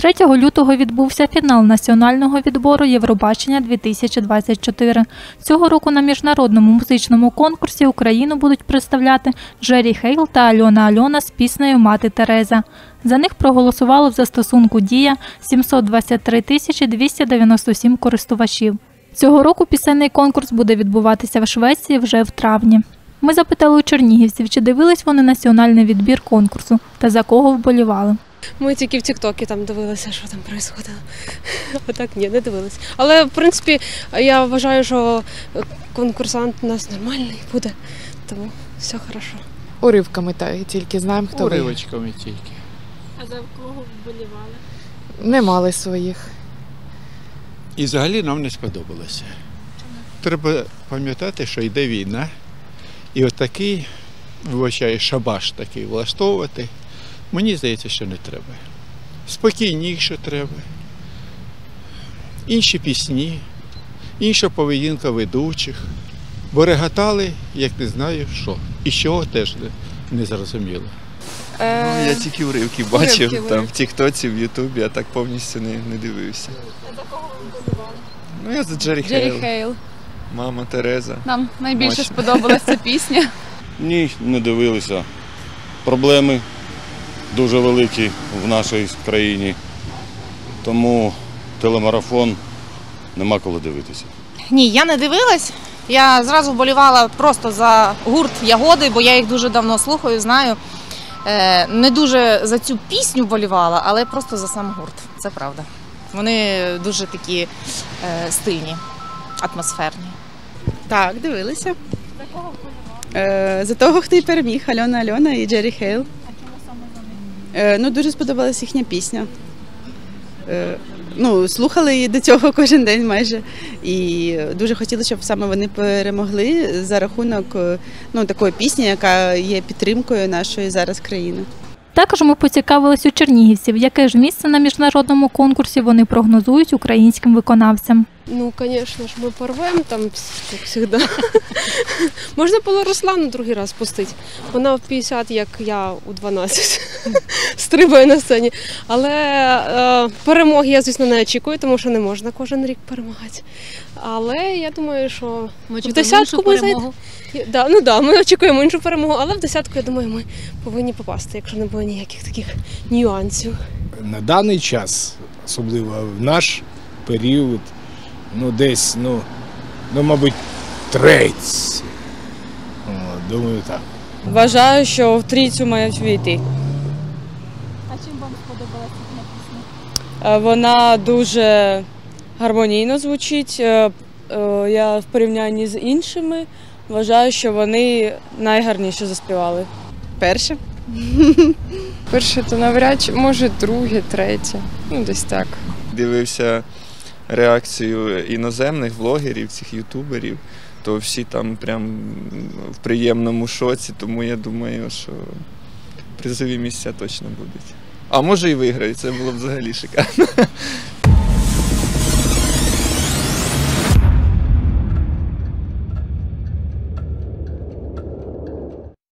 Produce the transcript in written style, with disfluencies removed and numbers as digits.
3 лютого відбувся фінал національного відбору Євробачення-2024. Цього року на міжнародному музичному конкурсі Україну будуть представляти Джері Хейл та Альона Альона з піснею «Мати Тереза». За них проголосувало в застосунку «Дія» 723 297 користувачів. Цього року пісенний конкурс буде відбуватися в Швеції вже в травні. Ми запитали у чернігівців, чи дивились вони національний відбір конкурсу та за кого вболівали. Ми тільки в Тік-Токі там дивилися, що там відбувалося. А так ні, не дивилися. Але, в принципі, я вважаю, що конкурсант у нас нормальний буде, тому все хорошо. Уривками тільки знаємо, хто виграє. Уривочками тільки. А за кого вболівали? Не мали своїх. І взагалі нам не сподобалося. Треба пам'ятати, що йде війна. І отакий, вибачаю, шабаш такий влаштовувати, мені здається, що не треба. Спокійніше треба. Інші пісні, інша поведінка ведучих. Бо реготали, як не знаю що. І чого теж не зрозуміло. Я тільки уривки бачив там в Тік-Тоці, в Ютубі, а так повністю не дивився. А за кого ви вболівали? Ну я за Джері Джері Хейл, Хейл. Мама Тереза. Нам найбільше Мощно. сподобалася ця пісня. Ні, не дивилися. Проблеми дуже великі в нашій країні, тому телемарафон нема коли дивитися. Ні, я не дивилась. Я зразу вболівала просто за гурт «Ягоди», бо я їх дуже давно слухаю, знаю. Не дуже за цю пісню вболівала, але просто за сам гурт, це правда. Вони дуже такі стильні, атмосферні. Так, дивилися. За кого вболівали? За того, хто і переміг, Альона Альона і Джері Хейл. А чому саме за них? Ну, дуже сподобалась їхня пісня. Слухали її до цього кожен день майже. І дуже хотіли, щоб саме вони перемогли за рахунок такої пісні, яка є підтримкою нашої зараз країни. Також ми поцікавились у чернігівців, яке ж місце на міжнародному конкурсі вони прогнозують українським виконавцям. Ну, звісно ж, ми порвемо там, як завжди. Можна було Руслану другий раз пустити. Вона в 50, як я у 12, стрибає на сцені. Але перемоги я, звісно, не очікую, тому що не можна кожен рік перемагати. Але я думаю, що в десятку ми зайдемо. Ми очікуємо іншу перемогу, але в десятку, я думаю, ми повинні попасти, якщо не було ніяких таких нюансів. На даний час, особливо в наш період, десь, мабуть, третій. Думаю, так. Вважаю, що в трійцю мають війти. А чим вам сподобалася ця пісня? Вона дуже гармонійно звучить. Я в порівнянні з іншими вважаю, що вони найгарніше заспівали. Перше. Перше, то навряд чи, може, друге, третє. Десь так. Дивився реакцію іноземних блогерів, цих ютуберів, то всі там прям в приємному шоці, тому я думаю, що призові місця точно будуть. А може і виграють, це було б взагалі шикарно.